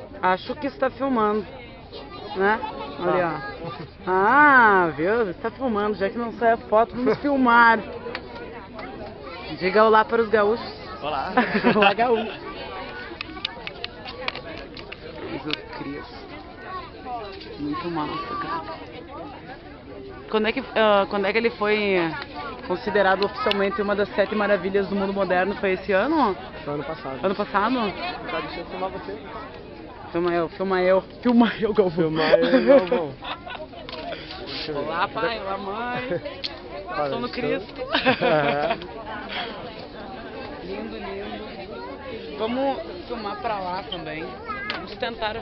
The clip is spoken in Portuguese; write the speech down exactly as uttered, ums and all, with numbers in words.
Acho que está filmando, né? Ali, ó. Ah, viu? Está filmando, já que não sai a foto, vamos filmar. Diga olá para os gaúchos. Olá. Olá, gaúcho. Jesus Cristo. Muito massa, cara. Quando é que, uh, quando é que ele foi considerado oficialmente uma das sete maravilhas do mundo moderno? Foi esse ano? Foi ano passado. Ano passado? Tá, deixa eu filmar você. Filma eu, filma eu, filma eu, Galvão. Filmar eu, Galvão. Olá, pai, olá, mãe. Sou no Cristo. Lindo, lindo. Vamos filmar pra lá também. Vamos tentar.